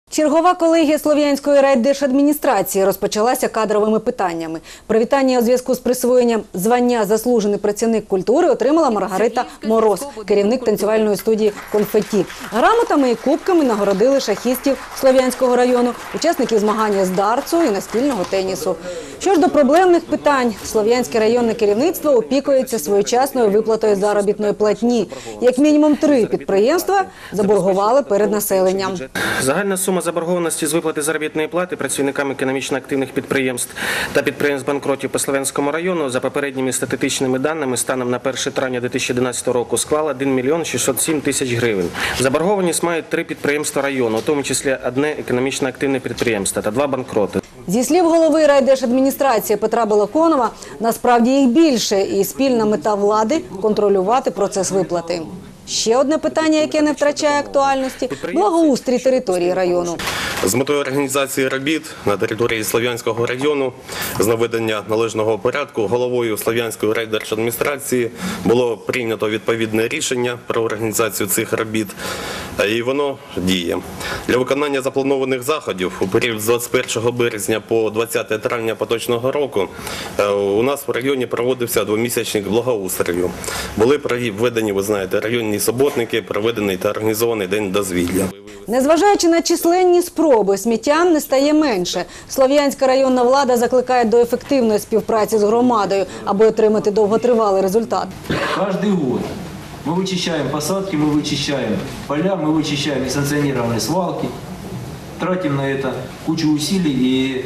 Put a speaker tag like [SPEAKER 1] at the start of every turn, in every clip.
[SPEAKER 1] Чергова колегія Слов'янської райдержадміністрації розпочалася кадровими питаннями. Привітання у зв'язку з присвоєнням звання «Заслужений працівник культури» отримала Маргарита Мороз, керівник танцювальної студії «Конфеті». Грамотами і кубками нагородили шахістів Слов'янського району, учасників змагання з дартсу і настільного тенісу. Що ж до проблемних питань, Слов'янське районне керівництво опікується своєчасною виплатою заробітної платні. Як мінімум 3 підприємства заборгували перед населенням.
[SPEAKER 2] Загальна сума заборгованості з виплати заробітної плати працівникам економічно активних підприємств та підприємств-банкротів по Слов'янському району за попередніми статистичними даними станом на 1 травня 2011 року склала 1 мільйон 607 тисяч гривень. Заборгованість мають 3 підприємства району, у тому числі одне економічно активне підприємство та 2 банкроти.
[SPEAKER 1] Зі слів голови райдержадміністрації Петра Балаконова, насправді їх більше і спільна мета влади – контролювати процес виплати. Ще одне питання, яке не втрачає актуальності – благоустрій території району.
[SPEAKER 3] З метою організації робіт на території Слов'янського району з наведення належного порядку головою Слов'янської райдержадміністрації було прийнято відповідне рішення про організацію цих робіт, і воно діє. Для виконання запланованих заходів у період з 21 березня по 20 травня поточного року у нас в районі проводився 2-місячник благоустрою. Були проведені, ви знаєте, районні суботники, проведений та організований день дозвілля.
[SPEAKER 1] Незважаючи на численні спроби, сміттям не стає менше. Слов'янська районна влада закликає до ефективної співпраці з громадою, аби отримати довготривалий результат.
[SPEAKER 4] Кожен рік ми вичищаємо посадки, ми вичищаємо поля, ми вичищаємо несанкціоновані свалки, тратимо на це кучу усилий і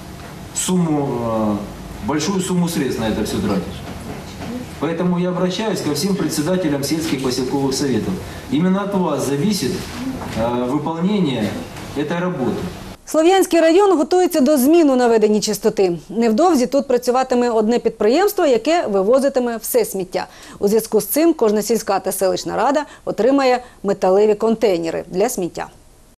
[SPEAKER 4] большую сумму средств на это все тратишь. Поэтому я обращаюсь ко всем председателям сельских поселковых советов. Именно от вас зависит выполнение этой работы.
[SPEAKER 1] Слов'янський район готується до змін у наведенні чистоти. Невдовзі тут працюватиме одне підприємство, яке вивозитиме все сміття. У зв'язку з цим кожна сільська та селищна рада отримає металеві контейнери для сміття.